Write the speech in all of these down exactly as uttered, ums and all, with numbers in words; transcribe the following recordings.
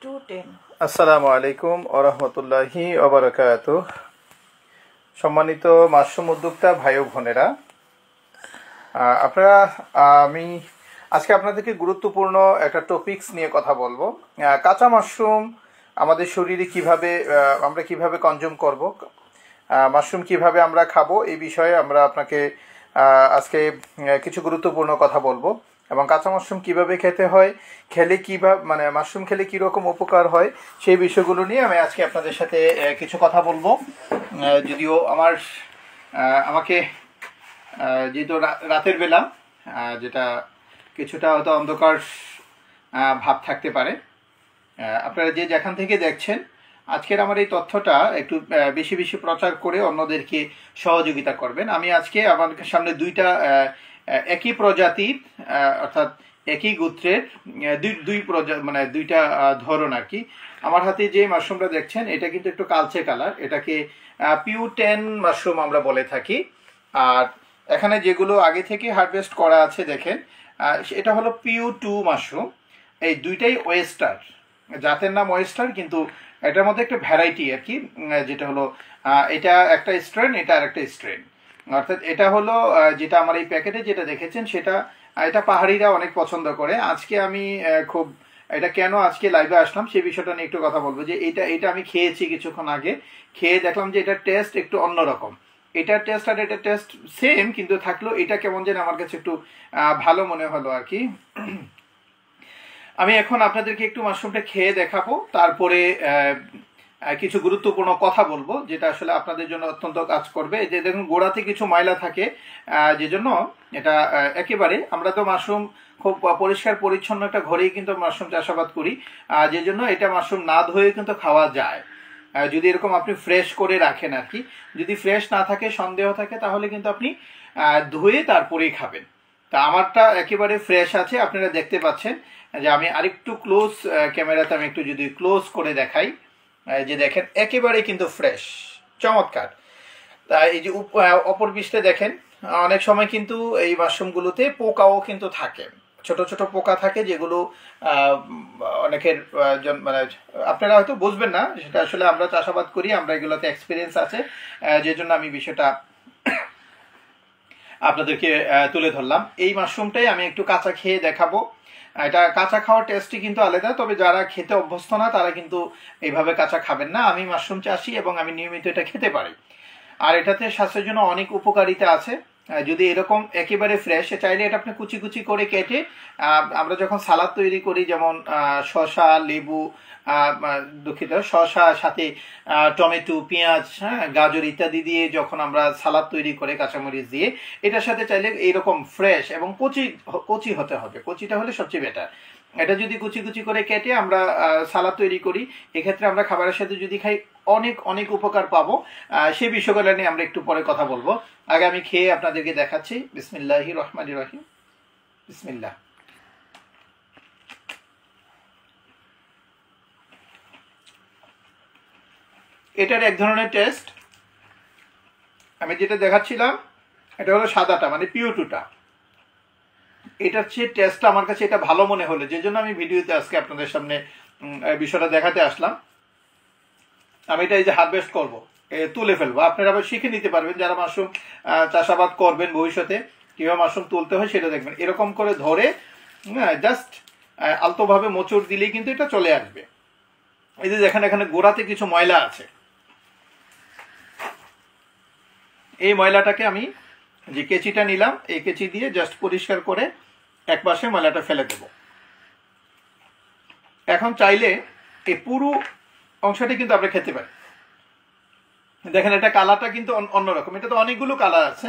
Two ten. আসসালামু আলাইকুম ওয়া রাহমাতুল্লাহি ওয়া বারাকাতুহু। সম্মানিত মাশরুম উদ্যোক্তা ভাই ও বোনেরা, আপনারা আমি আজকে আপনাদেরকে গুরুত্বপূর্ণ একটা টপিকস নিয়ে কথা বলবো। কাঁচা মাশরুম আমাদের শরীরে কিভাবে আমরা কিভাবে কনজিউম করব, মাশরুম কিভাবে আমরা খাবো, এই বিষয়ে আমরা আপনাকে আজকে কিছু গুরুত্বপূর্ণ কথা বলবো। এবং কাঁচা মাশরুম কীভাবে খেতে হয়, খেলে কীভাবে মানে মাশরুম খেলে কীরকম উপকার হয়, সেই বিষয়গুলো নিয়ে আমি আজকে আপনাদের সাথে কিছু কথা বলবো। যদিও আমার আমাকে যেহেতু রাতের বেলা, যেটা কিছুটা হয়তো অন্ধকার ভাব থাকতে পারে, আপনারা যে যেখান থেকে দেখছেন, আজকের আমার এই তথ্যটা একটু বেশি বেশি প্রচার করে অন্যদেরকে সহযোগিতা করবেন। আমি আজকে আপনাদের সামনে দুইটা একই প্রজাতির অর্থাৎ একই গোত্রের দুই দুই প্রজা মানে দুইটা ধরন আর কি। আমার হাতে যে মাশরুমটা দেখছেন এটা কিন্তু একটু কালচে কালার, এটাকে পিউ টেন মাশরুম আমরা বলে থাকি। আর এখানে যেগুলো আগে থেকে হারভেস্ট করা আছে দেখেন, এটা হলো পিউ টু মাশরুম। এই দুইটাই ওয়েস্টার, জাতের নাম ওয়েস্টার, কিন্তু এটার মধ্যে একটা ভ্যারাইটি আর কি, যেটা হলো এটা একটা স্ট্রেন, এটা আর একটা স্ট্রেন। অর্থাৎ এটা হলো যেটা আমার এই প্যাকেটে যেটা দেখেছেন সেটা, এটা পাহাড়িরা অনেক পছন্দ করে। আজকে আমি খুব এটা কেন আজকে লাইভে আসলাম সেই বিষয়টা নিয়ে একটু কথা বলবো। যে এটা এটা আমি খেয়েছি কিছুক্ষণ আগে, খেয়ে দেখলাম যে এটার টেস্ট একটু অন্যরকম। এটার টেস্ট আর এটার টেস্ট সেম, কিন্তু থাকলেও এটা কেমন যেন আমার কাছে একটু ভালো মনে হলো আর কি। আমি এখন আপনাদেরকে একটু মাশরুমটা খেয়ে দেখাবো, তারপরে কিছু গুরুত্বপূর্ণ কথা বলবো যেটা আসলে আপনাদের জন্য অত্যন্ত কাজ করবে। যে দেখুন গোড়াতে কিছু ময়লা থাকে, যে জন্য এটা একেবারে, আমরা তো মাশরুম খুব পরিষ্কার পরিচ্ছন্ন একটা ঘরেই কিন্তু মাশরুম চাষাবাদ করি, যে জন্য এটা মাশরুম না ধুয়ে কিন্তু খাওয়া যায় যদি এরকম আপনি ফ্রেশ করে রাখেন আর কি। যদি ফ্রেশ না থাকে, সন্দেহ থাকে, তাহলে কিন্তু আপনি ধুয়ে তারপরেই খাবেন। তা আমারটা একেবারে ফ্রেশ আছে, আপনারা দেখতে পাচ্ছেন। যে আমি আরেকটু ক্লোজ ক্যামেরাতে আমি একটু যদি ক্লোজ করে দেখাই, যে দেখেন একেবারে কিন্তু ফ্রেশ, চমৎকার। তা এই যে অপর পৃষ্ঠে দেখেন, অনেক সময় কিন্তু এই মাশরুমগুলোতে পোকাও কিন্তু থাকে, ছোট ছোট পোকা থাকে, যেগুলো অনেকের মানে আপনারা হয়তো বুঝবেন না, সেটা আসলে আমরা চাষাবাদ করি, আমরা এগুলোতে এক্সপিরিয়েন্স আছে, যে জন্য আমি বিষয়টা আপনাদেরকে তুলে ধরলাম। এই মাশরুমটাই আমি একটু কাঁচা খেয়ে দেখাবো। এটা কাঁচা খাওয়ার টেস্টই কিন্তু আলাদা, তবে যারা খেতে অভ্যস্ত না তারা কিন্তু এইভাবে কাঁচা খাবেন না। আমি মাশরুম চাষি এবং আমি নিয়মিত এটা খেতে পারি, আর এটাতে স্বাস্থ্যের জন্য অনেক উপকারিতা আছে। যদি এরকম একেবারে ফ্রেশ, চাইলে এটা আপনি কুচি কুচি করে কেটে, আমরা যখন সালাদ তৈরি করি, যেমন শসা, লেবু, দুঃখিত শসা সাথে টমেটো, পেঁয়াজ, হ্যাঁ গাজর ইত্যাদি দিয়ে যখন আমরা সালাদ তৈরি করে কাঁচামরিচ দিয়ে, এটার সাথে চাইলে এইরকম ফ্রেশ এবং কচি কচি হতে হবে, কচিটা হলে সবচেয়ে বেটার। এটা যদি কুচি কুচি করে কেটে আমরা সালাদ তৈরি করি, এক্ষেত্রে আমরা খাবারের সাথে যদি খাই অনেক অনেক উপকার পাবো। সেই বিষয়গুলো নিয়ে আমরা একটু পরে কথা বলবো। আগে আমি খেয়ে আপনাদেরকে দেখাচ্ছি। বিসমিল্লাহির রহমানির রহিম। বিসমিল্লাহ। এটার এক ধরনের টেস্ট, আমি যেটা দেখাচ্ছিলাম এটা হলো সাদাটা, মানে পিউ টুটা। এটার চেয়ে টেস্টটা আমার কাছে এটা ভালো মনে হলো, যে জন্য আমি ভিডিওতে আজকে আপনাদের সামনে বিষয়টা দেখাতে আসলাম। আমি এটা এই যে হারভেস্ট করবো, তুলে ফেলবো, আপনারা আবার শিখে নিতে পারবেন যারা মাশরুম চাষাবাদ করবেন ভবিষ্যতে, কিভাবে মাশরুম তুলতে হয় সেটা দেখবেন। এরকম করে ধরে জাস্ট আলতোভাবে মোচড় দিলেই কিন্তু এটা চলে আসবে। এই যে দেখেন এখানে গোড়াতে কিছু ময়লা আছে, এই ময়লাটাকে আমি যে কেচিটা নিলাম, এই কেচি দিয়ে জাস্ট পরিষ্কার করে এক পাশে ময়লাটা ফেলে দেব। এখন চাইলে এই পুরো অংশটি কিন্তু আমরা খেতে পারি। দেখেন এটা কালারটা কিন্তু অন্যরকম, এটা তো অনেকগুলো কালার আছে,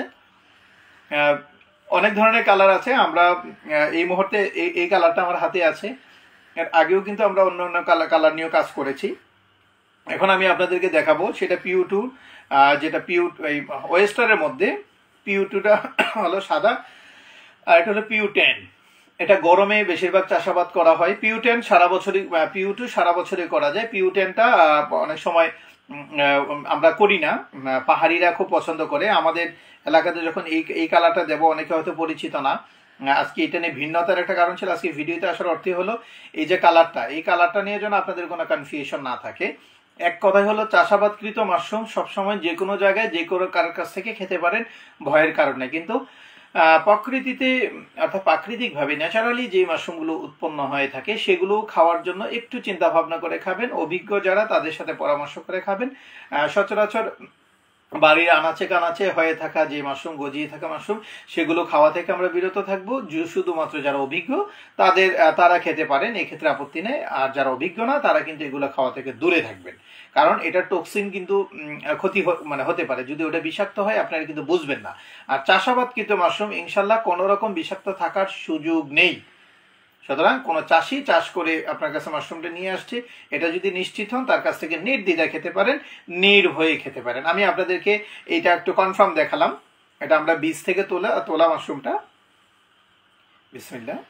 অনেক ধরনের কালার আছে। আমরা এই মুহূর্তে এই কালারটা আমার হাতে আছে, এর আগেও কিন্তু আমরা অন্য অন্য কালার কালার নিয়েও কাজ করেছি। এখন আমি আপনাদেরকে দেখাবো সেটা পিউ টু, যেটা পিউ এই ওয়েস্টারের মধ্যে পিউ টুটা হলো সাদা, আর এটা হলো পিউ টেন। এটা গরমে বেশিরভাগ চাষাবাদ করা হয়। পিউ টেন সারা বছরই, পিউ টু সারা বছরই করা যায়। পিউ টেনটা অনেক সময় আমরা করি না, পাহাড়িরা খুব পছন্দ করে। আমাদের এলাকাতে যখন এই এই কালারটা দেবো, অনেকে হয়তো পরিচিত না, আজকে এটা নিয়ে ভিন্নতার একটা কারণ ছিল। আজকে ভিডিওতে আসার অর্থ হলো এই যে কালারটা, এই কালারটা নিয়ে যেন আপনাদের কোনো কনফিউশন না থাকে। এক কথাই হলো চাষাবাদকৃত মাশরুম সবসময় যে কোনো জায়গায় যে কোনো কারোর কাছ থেকে খেতে পারেন, ভয়ের কারণে। কিন্তু প্রকৃতিতে অর্থাৎ প্রাকৃতিকভাবে ন্যাচারালি যে মাশরুমগুলো উৎপন্ন হয়ে থাকে সেগুলো খাওয়ার জন্য একটু চিন্তা ভাবনা করে খাবেন, অভিজ্ঞ যারা তাদের সাথে পরামর্শ করে খাবেন। সচরাচর বাড়ির আনাচে কানাচে হয়ে থাকা যে মাশরুম, গজিয়ে থাকা মাশরুম, সেগুলো খাওয়া থেকে আমরা বিরত থাকবো। শুধুমাত্র যারা অভিজ্ঞ তাদের তারা খেতে পারেন, এক্ষেত্রে আপত্তি নেই। আর যারা অভিজ্ঞ না তারা কিন্তু এগুলো খাওয়া থেকে দূরে থাকবেন, কারণ এটা টক্সিন কিন্তু ক্ষতি মানে হতে পারে। যদি ওটা বিষাক্ত হয় আপনারা কিন্তু বুঝবেন না। আর চাষাবাদকৃত মাশরুম ইনশাল্লাহ কোনো রকম বিষাক্ত থাকার সুযোগ নেই। সুতরাং কোনো চাষি চাষ করে আপনার কাছে মাশরুমটা নিয়ে আসছে, এটা যদি নিশ্চিত হন তার কাছ থেকে নির্দ্বিধায় খেতে পারেন, নির্ভয়ে খেতে পারেন। আমি আপনাদেরকে এইটা একটু কনফার্ম দেখালাম। এটা আমরা বীজ থেকে তোলা তোলা মাশরুমটা। বিসমিল্লাহ।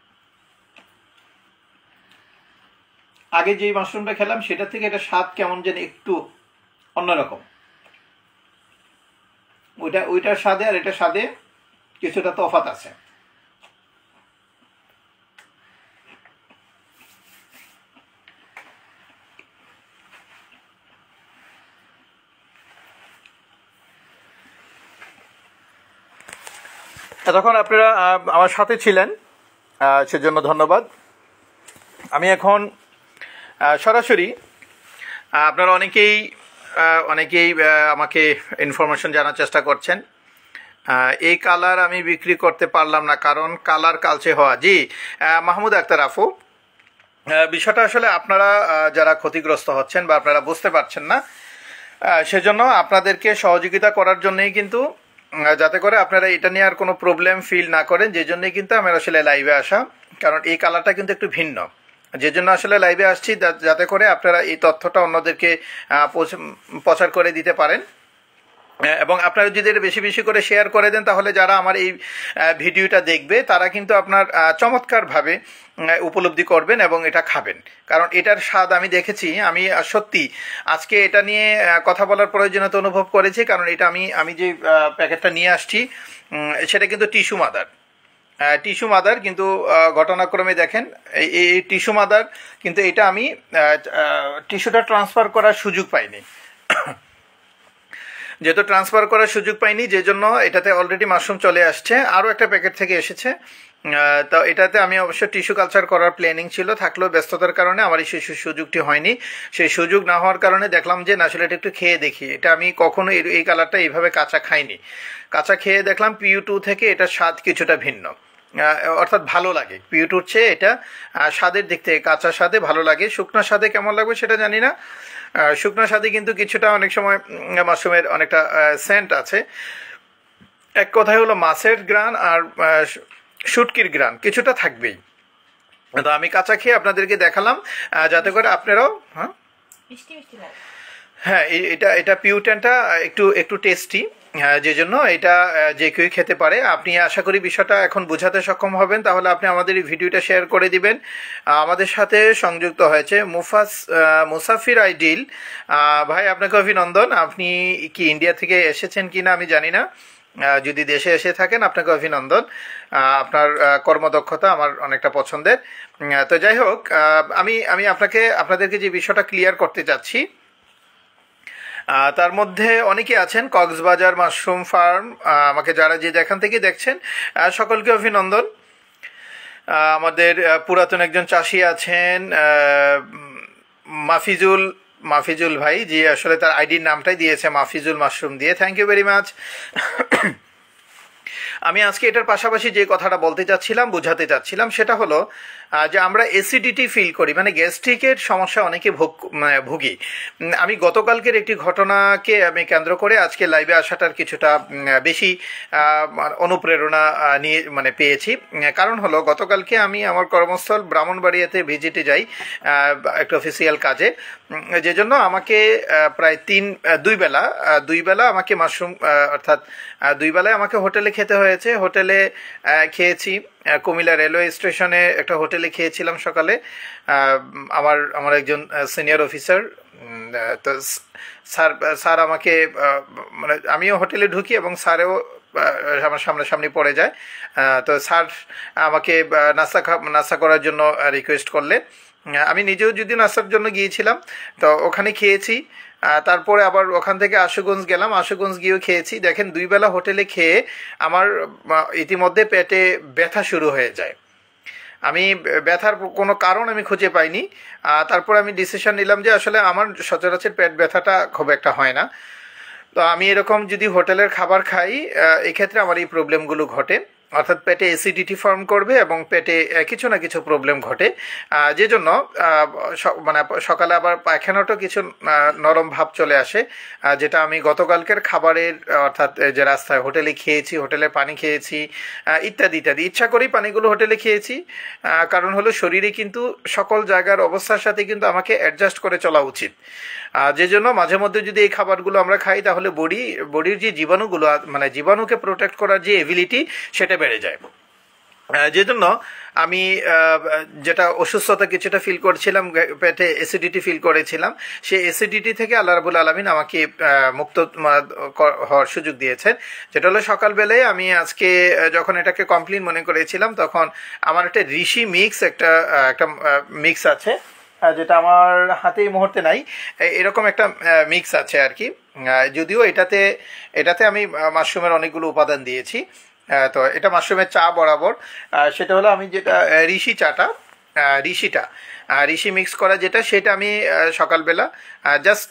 আগে যে মাশরুমটা খেলাম সেটা থেকে এটা স্বাদ কেমন যেন একটু অন্যরকম। ওইটা ওইটার স্বাদে আর এটার স্বাদে কিছুটা তফাৎ আছে। এতক্ষণ আপনারা আমার সাথে ছিলেন, সেজন্য ধন্যবাদ। আমি এখন সরাসরি, আপনারা অনেকেই অনেকেই আমাকে ইনফরমেশন জানার চেষ্টা করছেন। এই কালার আমি বিক্রি করতে পারলাম না কারণ কালার কালচে হওয়া। জি মাহমুদ আক্তার আফু, বিষয়টা আসলে আপনারা যারা ক্ষতিগ্রস্ত হচ্ছেন বা আপনারা বুঝতে পারছেন না, সেজন্য আপনাদেরকে সহযোগিতা করার জন্যই কিন্তু, যাতে করে আপনারা এটা নিয়ে আর কোনো প্রবলেম ফিল না করেন, যে জন্যই কিন্তু আমি আসলে লাইভে আসা। কারণ এই কালারটা কিন্তু একটু ভিন্ন, যে জন্য আসলে লাইভে আসছি, যাতে করে আপনারা এই তথ্যটা অন্যদেরকে প্রচার করে দিতে পারেন। এবং আপনারা যদি এটা বেশি বেশি করে শেয়ার করে দেন, তাহলে যারা আমার এই ভিডিওটা দেখবে তারা কিন্তু আপনার চমৎকারভাবে উপলব্ধি করবেন এবং এটা খাবেন। কারণ এটার স্বাদ আমি দেখেছি, আমি সত্যি আজকে এটা নিয়ে কথা বলার প্রয়োজনীয়তা অনুভব করেছি। কারণ এটা আমি আমি যে প্যাকেটটা নিয়ে আসছি সেটা কিন্তু টিস্যু মাদার, টিস্যু মাদার কিন্তু ঘটনাক্রমে দেখেন এই টিস্যু মাদার, কিন্তু এটা আমি টিস্যুটা ট্রান্সফার করার সুযোগ পাইনি। যেহেতু ট্রান্সফার করার সুযোগ পাইনি, যে জন্য এটাতে অলরেডি মাশরুম চলে আসছে, আরও একটা প্যাকেট থেকে এসেছে। তো এটাতে আমি অবশ্য টিস্যু কালচার করার প্ল্যানিং ছিল, থাকলেও ব্যস্ততার কারণে আমার এই সুযোগটি হয়নি। সেই সুযোগ না হওয়ার কারণে দেখলাম যে না, আসলে এটা একটু খেয়ে দেখি। এটা আমি কখনো এই কালারটা এইভাবে কাঁচা খাইনি। কাঁচা খেয়ে দেখলাম পিউ টু থেকে এটার স্বাদ কিছুটা ভিন্ন, অর্থাৎ ভালো লাগে। পিউ টুর চেয়ে এটা স্বাদের দিক থেকে কাঁচা স্বাদে ভালো লাগে। শুকনো স্বাদে কেমন লাগবে সেটা জানি না। শুকনো স্বাদে কিন্তু কিছুটা অনেক সময় মাশরুমের অনেকটা সেন্ট আছে। এক কথায় হলো মাছের গ্রান আর শুটকির গ্রান কিছুটা থাকবেই। তো আমি কাঁচা খেয়ে আপনাদেরকে দেখালাম, যাতে করে আপনারাও হ্যাঁ হ্যাঁ এটা এটা পিউটেনটা একটু একটু টেস্টি, যে জন্য এটা যে কেউ খেতে পারে। আপনি আশা করি বিষয়টা এখন বোঝাতে সক্ষম হবেন। তাহলে আপনি আমাদের এই ভিডিওটা শেয়ার করে দিবেন। আমাদের সাথে সংযুক্ত হয়েছে মুফাস মুসাফির আইডিল ভাই, আপনাকে অভিনন্দন। আপনি কি ইন্ডিয়া থেকে এসেছেন কিনা আমি জানি না, যদি দেশে এসে থাকেন আপনাকে অভিনন্দন। আপনার কর্মদক্ষতা আমার অনেকটা পছন্দের। তো যাই হোক, আমি আমি আপনাকে আপনাদেরকে যে বিষয়টা ক্লিয়ার করতে চাচ্ছি, তার মধ্যে অনেকে আছেন কক্সবাজার মাশরুম ফার্ম, আমাকে যারা যে যেখান থেকে দেখছেন সকলকে অভিনন্দন। আমাদের পুরাতন একজন চাষি আছেন মাফিজুল মাফিজুল ভাই, যে আসলে তার আইডির নামটাই দিয়েছে মাফিজুল মাশরুম দিয়ে, থ্যাংক ইউ ভেরি মাচ। আমি আজকে এটার পাশাপাশি যে কথাটা বলতে চাচ্ছিলাম, বোঝাতে চাচ্ছিলাম, সেটা হলো যে আমরা অ্যাসিডিটি ফিল করি, মানে গ্যাস্ট্রিকের সমস্যা অনেকে ভুগি। আমি গতকালকের একটি ঘটনাকে আমি কেন্দ্র করে আজকে লাইভে আসাটার কিছুটা বেশি অনুপ্রেরণা নিয়ে মানে পেয়েছি। কারণ হলো গতকালকে আমি আমার কর্মস্থল ব্রাহ্মণবাড়িয়াতে ভিজিটে যাই একটা অফিসিয়াল কাজে, যে জন্য আমাকে প্রায় তিন দুই বেলা দুই বেলা আমাকে মাশরুম অর্থাৎ দুই বেলায় আমাকে হোটেলে খেতে হয়েছে। হোটেলে খেয়েছি, কুমিল্লা রেলওয়ে স্টেশনে একটা হোটেলে খেয়েছিলাম সকালে। আমার আমার একজন সিনিয়র অফিসার, তো স্যার স্যার আমাকে মানে আমিও হোটেলে ঢুকি এবং স্যারেও আমার সামনাসামনি পড়ে যায়। তো স্যার আমাকে নাস্তা খা নাস্তা করার জন্য রিকোয়েস্ট করলে আমি নিজেও যদি নাস্তার জন্য গিয়েছিলাম, তো ওখানে খেয়েছি। তারপরে আবার ওখান থেকে আশুগঞ্জ গেলাম, আশুগঞ্জ গিয়েও খেয়েছি। দেখেন দুই বেলা হোটেলে খেয়ে আমার ইতিমধ্যে পেটে ব্যথা শুরু হয়ে যায়। আমি ব্যথার কোনো কারণ আমি খুঁজে পাইনি। তারপর আমি ডিসিশন নিলাম যে আসলে আমার সচরাচর পেট ব্যথাটা খুব একটা হয় না। তো আমি এরকম যদি হোটেলের খাবার খাই, এক্ষেত্রে আমার এই প্রবলেমগুলো ঘটে, অর্থাৎ পেটে অ্যাসিডিটি ফর্ম করবে এবং পেটে কিছু না কিছু প্রবলেম ঘটে, যে জন্য মানে সকালে আবার পায়খানাটাও কিছু নরম ভাব চলে আসে, যেটা আমি গতকালকের খাবারের অর্থাৎ যে রাস্তায় হোটেলে খেয়েছি, হোটেলে পানি খেয়েছি ইত্যাদি ইত্যাদি, ইচ্ছা করেই পানিগুলো হোটেলে খেয়েছি। কারণ হলো শরীরে কিন্তু সকল জায়গার অবস্থার সাথে কিন্তু আমাকে অ্যাডজাস্ট করে চলা উচিত। যে জন্য মাঝে মধ্যে যদি এই খাবারগুলো আমরা খাই, তাহলে বডি বডির যে জীবাণুগুলো মানে জীবাণুকে প্রোটেক্ট করার যে এবিলিটি সেটা বেড়ে যায়। যে জন্য আমি যেটা অসুস্থতা কিছুটা ফিল করছিলাম, পেটে অ্যাসিডিটি ফিল করেছিলাম, সেই অ্যাসিডিটি থেকে আল্লাহ রাব্বুল আলামিন আমাকে মুক্ত হওয়ার সুযোগ দিয়েছেন। যেটা হলো সকালবেলায় আমি আজকে যখন এটাকে কমপ্লেন মনে করেছিলাম, তখন আমার একটা ঋষি মিক্স একটা একটা মিক্স আছে, যেটা আমার হাতে এই মুহূর্তে নাই, এরকম একটা মিক্স আছে আর কি। যদিও এটাতে এটাতে আমি মাশরুমের অনেকগুলো উপাদান দিয়েছি। তো এটা মাশরুমের চা বরাবর, সেটা হলো আমি যেটা ঋষি চাটা ঋষিটা ঋষি মিক্স করা যেটা, সেটা আমি সকালবেলা জাস্ট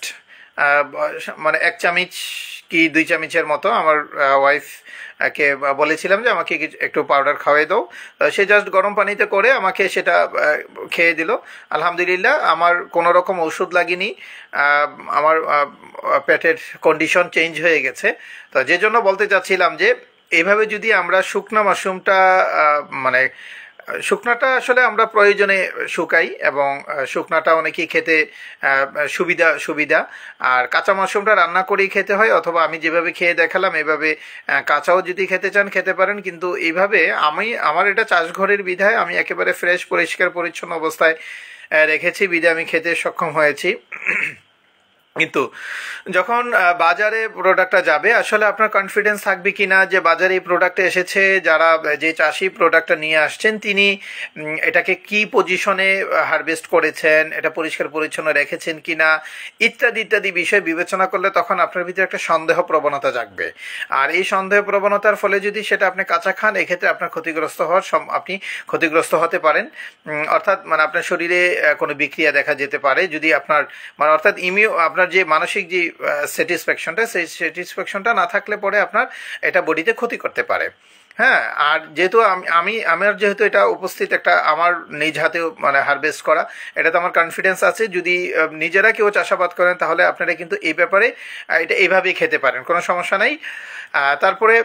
মানে এক চামচ কি দুই চামচের মতো আমার ওয়াইফ কে বলেছিলাম যে আমাকে একটু পাউডার খাওয়াই দাও। সে জাস্ট গরম পানিতে করে আমাকে সেটা খেয়ে দিল। আলহামদুলিল্লাহ, আমার কোনো রকম ওষুধ লাগেনি, আমার পেটের কন্ডিশন চেঞ্জ হয়ে গেছে। তো যে জন্য বলতে চাচ্ছিলাম যে এইভাবে যদি আমরা শুকনা মাশরুমটা মানে শুকনাটা আসলে আমরা প্রয়োজনে শুকাই এবং শুকনাটা অনেকেই খেতে সুবিধা সুবিধা আর কাঁচা মাশরুমটা রান্না করেই খেতে হয়, অথবা আমি যেভাবে খেয়ে দেখালাম এভাবে কাঁচাও যদি খেতে চান খেতে পারেন। কিন্তু এইভাবে আমি আমার এটা চাষঘরের বিধায় আমি একেবারে ফ্রেশ পরিষ্কার পরিচ্ছন্ন অবস্থায় রেখেছি, বিধায় আমি খেতে সক্ষম হয়েছি। কিন্তু যখন বাজারে প্রোডাক্টটা যাবে, আসলে আপনার কনফিডেন্স থাকবে কিনা যে বাজারে এই প্রোডাক্টটা এসেছে, যারা যে চাষি প্রোডাক্টটা নিয়ে আসছেন তিনি এটাকে কি পজিশনে হারভেস্ট করেছেন, এটা পরিষ্কার পরিচ্ছন্ন রেখেছেন কিনা ইত্যাদি ইত্যাদি বিষয় বিবেচনা করলে তখন আপনার ভিতরে একটা সন্দেহ প্রবণতা জাগবে। আর এই সন্দেহ প্রবণতার ফলে যদি সেটা আপনি কাঁচা খান, এক্ষেত্রে আপনার ক্ষতিগ্রস্ত হওয়ার আপনি ক্ষতিগ্রস্ত হতে পারেন। অর্থাৎ মানে আপনার শরীরে কোনো বিক্রিয়া দেখা যেতে পারে, যদি আপনার মানে অর্থাৎ ইমিউ আপনার যে মানসিক যে স্যাটিসফ্যাকশনটা, সেই স্যাটিসফ্যাকশনটা না থাকলে পরে আপনার এটা বডিতে ক্ষতি করতে পারে। হ্যাঁ, আর যেহেতু আমি আমি আমার যেহেতু এটা উপস্থিত একটা আমার নিজ হাতে মানে হারভেস্ট করা, এটা তো আমার কনফিডেন্স আছে। যদি নিজেরা কেউ চাষাবাদ করেন তাহলে আপনারা কিন্তু এই ব্যাপারে এটা এইভাবেই খেতে পারেন, কোনো সমস্যা নাই। তারপরে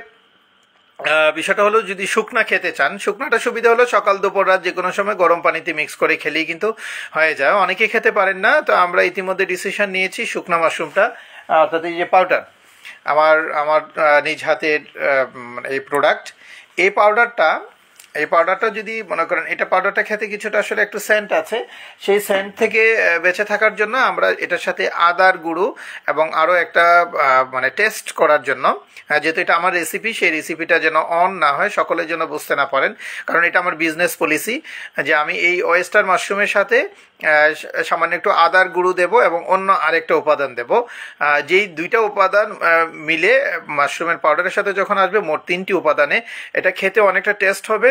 বিষয়টা হলো যদি শুকনা খেতে চান, শুকনাটা সুবিধা হলো সকাল দুপুর রাত যে কোনো সময় গরম পানিতে মিক্স করে খেলেই কিন্তু হয়ে যায়। অনেকে খেতে পারেন না, তো আমরা ইতিমধ্যে ডিসিশন নিয়েছি শুকনা মাশরুমটা অর্থাৎ এই যে পাউডার, আমার আমার নিজ হাতের এই প্রোডাক্ট, এই পাউডারটা এই পাউডারটা যদি মনে করেন এটা পাউডারটা খেতে কিছুটা আসলে একটু সেন্ট আছে, সেই সেন্ট থেকে বেঁচে থাকার জন্য আমরা এটার সাথে আদার গুঁড়ো এবং আরও একটা মানে টেস্ট করার জন্য, যেহেতু এটা আমার রেসিপি, সেই রেসিপিটা যেন অন না হয়, সকলের জন্য বুঝতে না পারেন, কারণ এটা আমার বিজনেস পলিসি যে আমি এই ওয়েস্টার মাশরুমের সাথে সামান্য একটু আদার গুঁড়ো দেব এবং অন্য আরেকটা উপাদান দেব। যেই দুইটা উপাদান মিলে মাশরুমের পাউডারের সাথে যখন আসবে, মোট তিনটি উপাদানে এটা খেতে অনেকটা টেস্ট হবে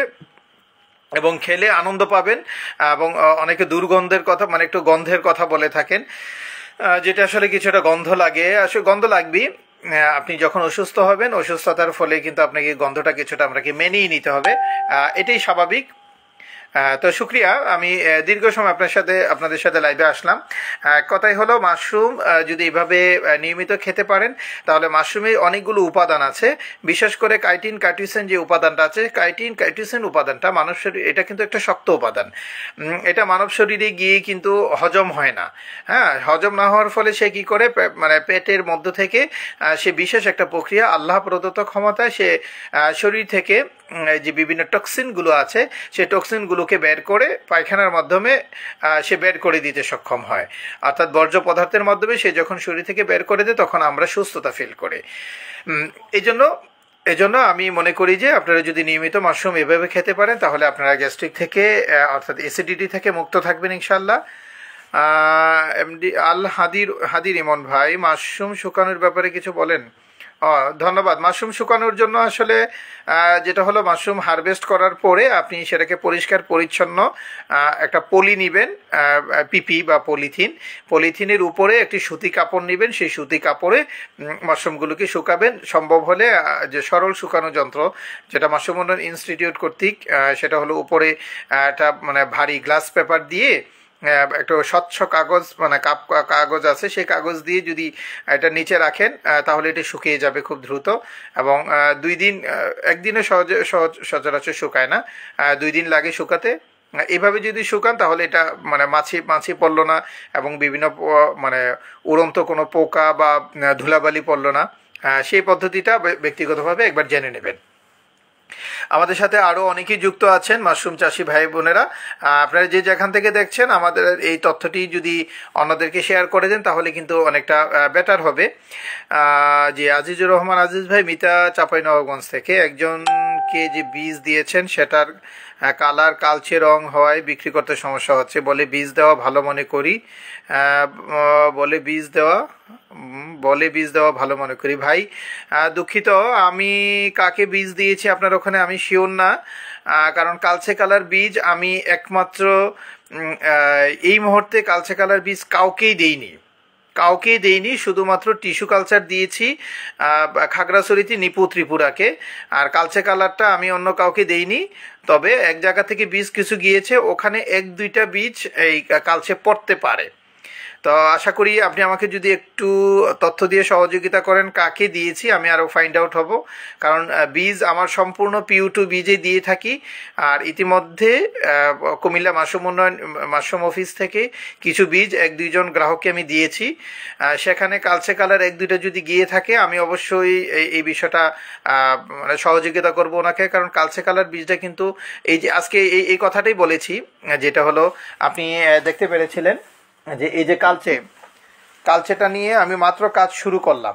এবং খেলে আনন্দ পাবেন। এবং অনেকে দুর্গন্ধের কথা মানে একটু গন্ধের কথা বলে থাকেন, যেটা আসলে কিছুটা গন্ধ লাগে, আসলে গন্ধ লাগবেই। আপনি যখন অসুস্থ হবেন, অসুস্থতার ফলে কিন্তু আপনাকে গন্ধটা কিছুটা আপনাকে মেনেই নিতে হবে, এটাই স্বাভাবিক। তো শুক্রিয়া, আমি দীর্ঘ সময় আপনার সাথে আপনাদের সাথে লাইভে আসলাম। কথাই হলো মাশরুম যদি এভাবে নিয়মিত খেতে পারেন, তাহলে মাশরুমে অনেকগুলো উপাদান আছে, বিশেষ করে কাইটিন কাইটিসেন যে উপাদানটা আছে, কাইটিন কাইটিসেন উপাদানটা মানব শরীর এটা কিন্তু একটা শক্ত উপাদান, এটা মানব শরীরে গিয়ে কিন্তু হজম হয় না। হ্যাঁ, হজম না হওয়ার ফলে সে কি করে মানে পেটের মধ্য থেকে সে বিশেষ একটা প্রক্রিয়া আল্লাহ প্রদত্ত ক্ষমতায় সে শরীর থেকে যে বিভিন্ন টক্সিনগুলো আছে সেই টক্সিনগুলোকে বের করে পায়খানার মাধ্যমে সে বের করে দিতে সক্ষম হয়, অর্থাৎ বর্জ্য পদার্থের মাধ্যমে সে যখন শরীর থেকে বের করে দেয় তখন আমরা সুস্থতা ফিল করি। এই জন্য এজন্য আমি মনে করি যে আপনারা যদি নিয়মিত মাশরুম এভাবে খেতে পারেন তাহলে আপনারা গ্যাস্ট্রিক থেকে অর্থাৎ অ্যাসিডিটি থেকে মুক্ত থাকবেন ইনশাল্লাহ। এমডি আল হাদির হাদির ইমন ভাই, মাশরুম শুকানোর ব্যাপারে কিছু বলেন। ধন্যবাদ। মাশরুম শুকানোর জন্য আসলে যেটা হলো, মাশরুম হারভেস্ট করার পরে আপনি সেটাকে পরিষ্কার পরিচ্ছন্ন একটা পলি নেবেন, পিপি বা পলিথিন, পলিথিনের উপরে একটি সুতি কাপড় নেবেন, সেই সুতি কাপড়ে মাশরুমগুলোকে শুকাবেন। সম্ভব হলে যে সরল শুকানো যন্ত্র যেটা মাশরুম উন্নয়ন ইনস্টিটিউট কর্তৃক, সেটা হলো উপরে একটা মানে ভারী গ্লাস পেপার দিয়ে একটা স্বচ্ছ কাগজ মানে কাপ কাগজ আছে, সেই কাগজ দিয়ে যদি এটা নিচে রাখেন তাহলে এটা শুকিয়ে যাবে খুব দ্রুত, এবং দুই দিন একদিনে সহজে সহজ সচরাচর শুকায় না, দুই দিন লাগে শুকাতে। এইভাবে যদি শুকান তাহলে এটা মানে মাছি মাছি পড়লো না এবং বিভিন্ন মানে উড়ন্ত কোনো পোকা বা ধুলাবালি পড়লো না। সেই পদ্ধতিটা ব্যক্তিগতভাবে একবার জেনে নেবেন। আমাদের সাথে আরও অনেকেই যুক্ত আছেন মাশরুম চাষি ভাই বোনেরা। আপনারা যে যেখান থেকে দেখছেন আমাদের এই তথ্যটি যদি অন্যদেরকে শেয়ার করে দেন তাহলে কিন্তু অনেকটা বেটার হবে। যে আজিজুর রহমান আজিজ ভাই মিতা চাঁপাইনবাবগঞ্জ থেকে, একজনকে যে বীজ দিয়েছেন সেটার কালার কালচে রং হওয়ায় বিক্রি করতে সমস্যা হচ্ছে, বলে বীজ দেওয়া ভালো মনে করি, বলে বীজ দেওয়া বলে বীজ দেওয়া ভালো মনে করি। ভাই দুঃখিত, আমি কাকে বীজ দিয়েছি আপনার ওখানে আমি শিওর না, কারণ কালচে কালার বীজ আমি একমাত্র এই মুহূর্তে কালচে কালার বীজ কাউকেই দেইনি কাউকেই দেইনি শুধুমাত্র টিস্যু কালচার দিয়েছি খাগড়াছড়িতে নিপু ত্রিপুরাকে, আর কালচে কালারটা আমি অন্য কাউকে দেইনি। তবে এক জায়গা থেকে বীজ কিছু গিয়েছে, ওখানে এক দুইটা বীজ এই কালচে পড়তে পারে। তো আশা করি আপনি আমাকে যদি একটু তথ্য দিয়ে সহযোগিতা করেন কাকে দিয়েছি, আমি আরও ফাইন্ড আউট হব, কারণ বীজ আমার সম্পূর্ণ পিউ টু বীজে দিয়ে থাকি। আর ইতিমধ্যে কুমিল্লা মাশরুম উন্নয়ন মাশরুম অফিস থেকে কিছু বীজ এক দুইজন গ্রাহককে আমি দিয়েছি, সেখানে কালচে কালার এক দুইটা যদি গিয়ে থাকে আমি অবশ্যই এই বিষয়টা মানে সহযোগিতা করব ওনাকে, কারণ কালচে কালার বীজটা কিন্তু এই যে আজকে এই এই কথাটাই বলেছি, যেটা হলো আপনি দেখতে পেরেছিলেন যে এই যে কালচে কালচেটা নিয়ে আমি মাত্র কাজ শুরু করলাম,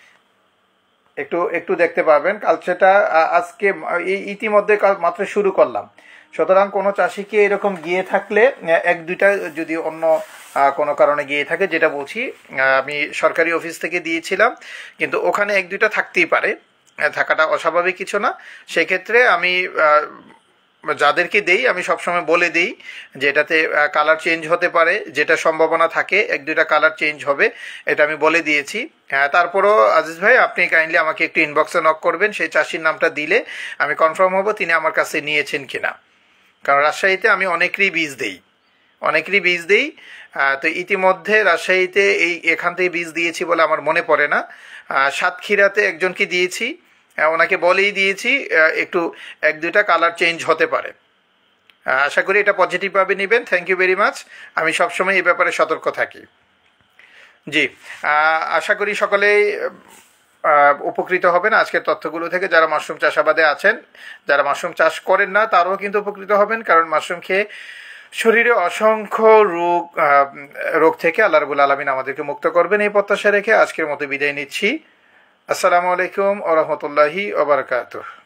একটু একটু দেখতে পাবেন কালচেটা আজকে এই ইতিমধ্যে মাত্র শুরু করলাম। সুতরাং কোনো চাষিকে এরকম গিয়ে থাকলে এক দুইটা যদি অন্য কোনো কারণে গিয়ে থাকে, যেটা বলছি আমি সরকারি অফিস থেকে দিয়েছিলাম কিন্তু ওখানে এক দুইটা থাকতেই পারে, থাকাটা অস্বাভাবিক কিছু না। সেক্ষেত্রে আমি যাদেরকে দেই আমি সবসময় বলে দিই যে এটাতে কালার চেঞ্জ হতে পারে, যেটা সম্ভাবনা থাকে এক দুইটা কালার চেঞ্জ হবে, এটা আমি বলে দিয়েছি। তারপরও আজিজ ভাই আপনি কাইন্ডলি আমাকে একটু ইনবক্সে নক করবেন, সেই চাষির নামটা দিলে আমি কনফার্ম হব তিনি আমার কাছে নিয়েছেন কিনা, কারণ রাজশাহীতে আমি অনেকেরই বীজ দেই অনেকেরই বীজ দেই তো ইতিমধ্যে রাজশাহীতে এই এখান থেকে বীজ দিয়েছি বলে আমার মনে পড়ে না, সাতক্ষীরাতে একজনকে দিয়েছি, ওনাকে বলেই দিয়েছি একটু এক দুইটা কালার চেঞ্জ হতে পারে। আশা করি এটা পজিটিভভাবে নেবেন। Thank you very much. আমি সবসময় এই ব্যাপারে সতর্ক থাকি। জি, আশা করি সকলেই উপকৃত হবেন আজকের তথ্যগুলো থেকে। যারা মাশরুম চাষাবাদে আছেন, যারা মাশরুম চাষ করেন না তারাও কিন্তু উপকৃত হবেন, কারণ মাশরুম খেয়ে শরীরে অসংখ্য রোগ রোগ থেকে আল্লাহ রাব্বুল আলামিন আমাদেরকে মুক্ত করবেন এই প্রত্যাশা রেখে আজকের মতো বিদায় নিচ্ছি। আসসালামু আলাইকুম ওয়া রাহমাতুল্লাহি ওয়া বারাকাতুহু।